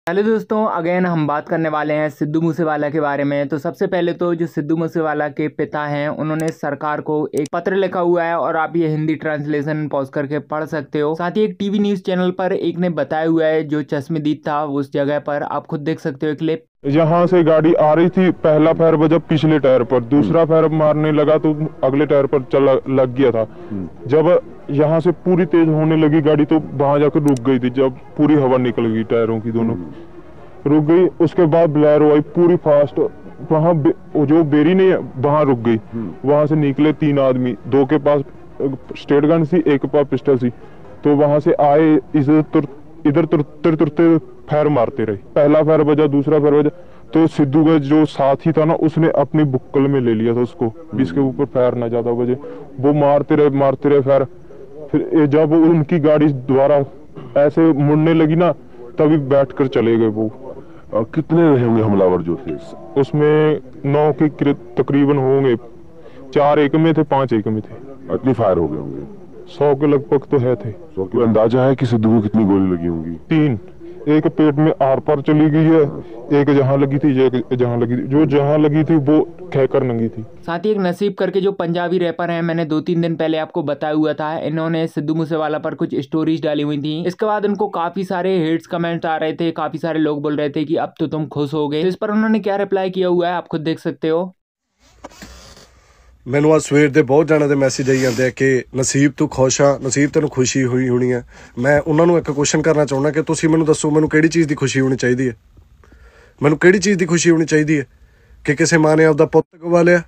Hello दोस्तों, again हम बात करने वाले हैं सिद्धू मूसेवाला के बारे में। तो सबसे पहले तो जो सिद्धू मूसेवाला के पिता हैं उन्होंने सरकार को एक पत्र लिखा हुआ है और आप ये हिंदी ट्रांसलेशन पॉज करके पढ़ सकते हो। साथ ही एक टीवी न्यूज चैनल पर एक ने बताया हुआ है, जो चश्मदीद था उस जगह पर, आप खुद देख सकते हो क्लिप। यहाँ से गाड़ी आ रही थी, पहला पैर बजा पिछले टायर पर, दूसरा पैर मारने लगा तो अगले टायर पर चला लग गया था। जब यहाँ से पूरी तेज होने लगी गाड़ी तो वहां जाकर रुक गई थी। जब पूरी हवा निकल गई टायरों की, दोनों रुक गई। उसके बाद ब्लेरो आई पूरी फास्ट, वहाँ जो बेरी नहीं है वहां रुक गई। वहां से निकले 3 आदमी, 2 के पास स्टेट गन थी, एक के पास पिस्टल थी। तो वहां से आए, इधर तुरते फैर मारते रहे। पहला फैर बजा, दूसरा फैर बजा, तो सिद्धू का जो साथी था ना, उसने अपनी बुक्कल में ले लिया था उसको, जिसके ऊपर फैर ना ज्यादा बजे। वो मारते रहे फैर। फिर जब उनकी गाड़ी दोबारा ऐसे मुड़ने लगी ना, तभी बैठकर चले गए वो। कितने होंगे हमलावर जो थे? उसमें 9 के तकरीबन होंगे। 4 एक में थे, 5 एक में थे। इतनी फायर हो गए होंगे? 100 के लगभग तो है थे। 100 के अंदाजा है कि सिद्धू को कितनी गोली लगी होंगी? 3, एक पेट में आर पार चली गई है, एक जहां लगी थी, एक जहां लगी थी। जो जहां लगी थी वो खैकर नंगी थी। साथ ही एक नसीब करके जो पंजाबी रैपर हैं, मैंने 2-3 दिन पहले आपको बताया हुआ था, इन्होंने सिद्धू मूसेवाला पर कुछ स्टोरीज डाली हुई थी। इसके बाद उनको काफी सारे हेट्स कमेंट आ रहे थे, काफी सारे लोग बोल रहे थे कि अब तो तुम खुश हो गए। तो इस पर उन्होंने क्या रिप्लाई किया हुआ है आप खुद देख सकते हो। ਮੈਨੂੰ ਅੱਜ ਸਵੇਰ ਦੇ ਬਹੁਤ ਜਣਿਆਂ ਦੇ ਮੈਸੇਜ ਆਈ ਜਾਂਦੇ ਆ ਕਿ ਨਸੀਬ ਤੂੰ ਖੁਸ਼ ਆ, ਨਸੀਬ ਤੈਨੂੰ ਖੁਸ਼ੀ ਹੋਈ ਹੋਣੀ ਹੈ। ਮੈਂ ਉਹਨਾਂ ਨੂੰ ਇੱਕ ਕੁਐਸਚਨ ਕਰਨਾ ਚਾਹੁੰਦਾ ਕਿ ਤੁਸੀਂ ਮੈਨੂੰ ਦੱਸੋ, ਮੈਨੂੰ ਕਿਹੜੀ ਚੀਜ਼ ਦੀ ਖੁਸ਼ੀ ਹੋਣੀ ਚਾਹੀਦੀ ਹੈ? ਮੈਨੂੰ ਕਿਹੜੀ ਚੀਜ਼ ਦੀ ਖੁਸ਼ੀ ਹੋਣੀ ਚਾਹੀਦੀ ਹੈ? ਕਿ ਕਿਸੇ ਮਾਂ ਨੇ ਆਪਦਾ ਪੁੱਤ ਗਵਾ ਲਿਆ?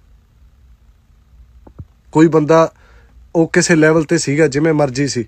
ਕੋਈ ਬੰਦਾ ਉਹ ਕਿਸੇ ਲੈਵਲ ਤੇ ਸੀਗਾ, ਜਿਵੇਂ ਮਰਜ਼ੀ ਸੀ,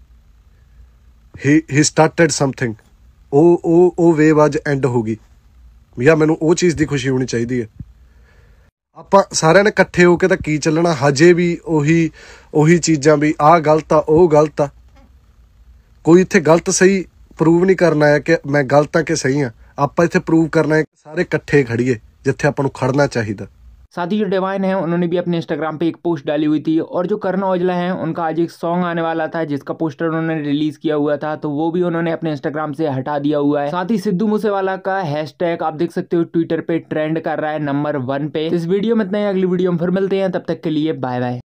ਹੀ ਸਟਾਰਟਡ ਸਮਥਿੰਗ, ਉਹ ਵੇਵ ਅੱਜ ਐਂਡ ਹੋ ਗਈ। ਜਾਂ ਮੈਨੂੰ ਉਹ ਚੀਜ਼ ਦੀ ਖੁਸ਼ੀ ਹੋਣੀ ਚਾਹੀਦੀ ਹੈ। ਆਪਾਂ ਸਾਰਿਆਂ ਨੇ ਇਕੱਠੇ ਹੋ ਕੇ ਤਾਂ ਕੀ ਚੱਲਣਾ? ਹਜੇ ਵੀ ਉਹੀ ਚੀਜ਼ਾਂ ਵੀ ਆਹ ਗਲਤ ਆ, ਉਹ ਗਲਤ ਆ। ਕੋਈ ਇੱਥੇ ਗਲਤ ਸਹੀ ਪ੍ਰੂਵ ਨਹੀਂ ਕਰਨ ਆਇਆ ਕਿ ਮੈਂ ਗਲਤ ਆ ਕਿ ਸਹੀ ਆ। ਆਪਾਂ ਇੱਥੇ ਪ੍ਰੂਵ ਕਰਨਾ ਹੈ ਕਿ ਸਾਰੇ इकट्ठे खड़िए जिथे ਆਪਾਂ ਨੂੰ खड़ना चाहिए। साथ ही जो डिवाइन है उन्होंने भी अपने इंस्टाग्राम पे एक पोस्ट डाली हुई थी, और जो करण औजला है उनका आज एक सॉन्ग आने वाला था जिसका पोस्टर उन्होंने रिलीज किया हुआ था, तो वो भी उन्होंने अपने इंस्टाग्राम से हटा दिया हुआ है। साथ ही सिद्धू मूसेवाला का हैशटैग आप देख सकते हो ट्विटर पे ट्रेंड कर रहा है नंबर 1 पे। तो इस वीडियो में इतना ही, अगली वीडियो में फिर मिलते हैं, तब तक के लिए बाय बाय।